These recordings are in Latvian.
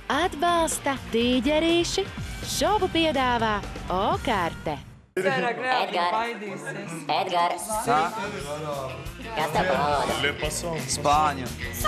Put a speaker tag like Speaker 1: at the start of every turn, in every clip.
Speaker 1: Atbalsta tīģerīši, šovu piedāvā O-karte.
Speaker 2: Edgars. Kas tev paloda?
Speaker 3: Spāņu.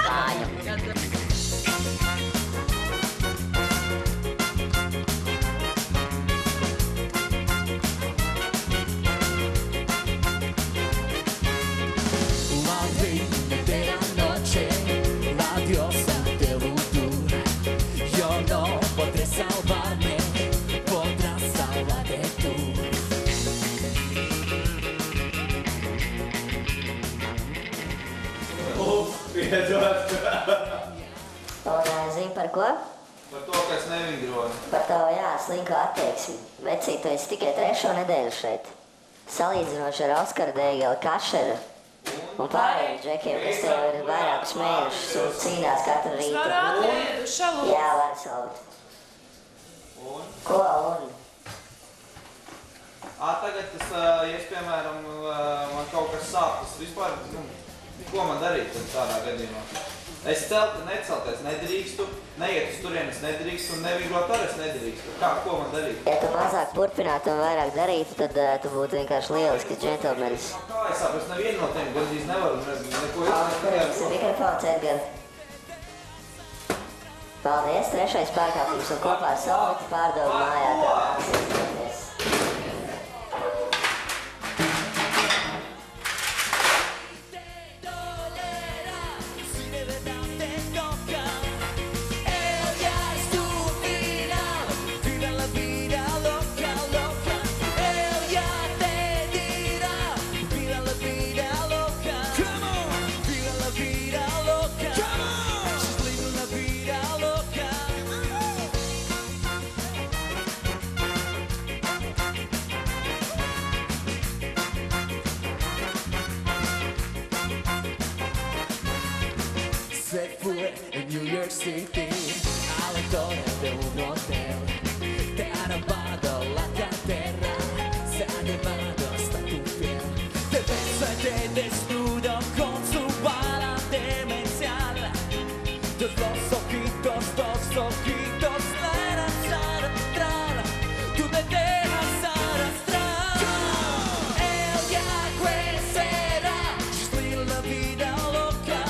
Speaker 2: Un zini par ko?
Speaker 3: Par to, ka es nevingroju.
Speaker 2: Par tavu, jā, slinko attieksmi. Vecīt, tu esi tikai 3. nedēļu šeit. Salīdzinoši ar Oskaru Dēgeli, Kašeru un pārējiem džekiem, kas tev ir vairākus mēnešus un cīnās katru rītu. Jā, var saukt. Ko un?
Speaker 3: Tagad es, ja es, piemēram, man kaut kas sāp, tas vispār, ko man darīt tādā gadījumā? Es necelties nedrīkstu, neiet uz turienes nedrīkstu un nevingrot arī es nedrīkstu. Ko man darīt?
Speaker 2: Ja tu mazāk turpinātu un vairāk darītu, tad tu būtu vienkārši lielisks džentelmenis.
Speaker 3: Kā es sapu, es nevienu no tiem gandrīz nevaru neko
Speaker 2: Tas ir mikrofons, Edgar. Paldies, 3. pārkāpums un kopā ar Solviti pārdomu mājā tāpēc.
Speaker 4: Se fue en New York City a la torre de un hotel. Te ha robado la cartera, se ha llevado hasta tu piel. Te besa y te desnudo con su bala demencial. Dos ojitos, arrastrar. Tú me dejas arrastrar. Ella crecerá, sufrir la vida loca.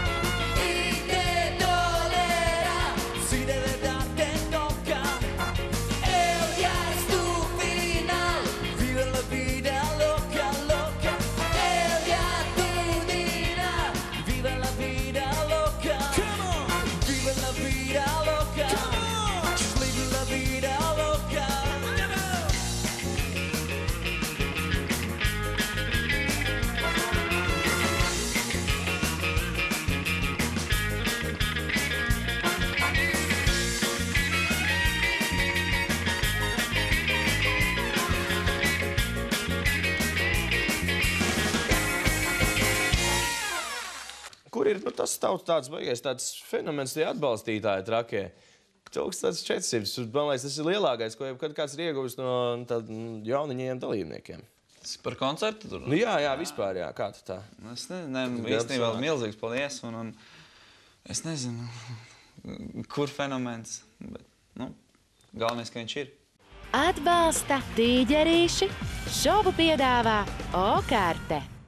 Speaker 5: Kur ir tas tāds baigais tāds fenomens, tie atbalstītāji trakie? 1400, man liekas, tas ir lielākais, ko jebkad kāds ir ieguvis no jauniņajiem dalībniekiem.
Speaker 6: Tas par koncertu tur?
Speaker 5: Nu jā, vispār, jā. Kā tu tā?
Speaker 6: Es nezinu, īstenībā milzīgs paldies, un es nezinu, kur fenomens, bet, galvenais, ka viņš ir.
Speaker 1: Atbalsta tīģerīši, šovu piedāvā O-karte.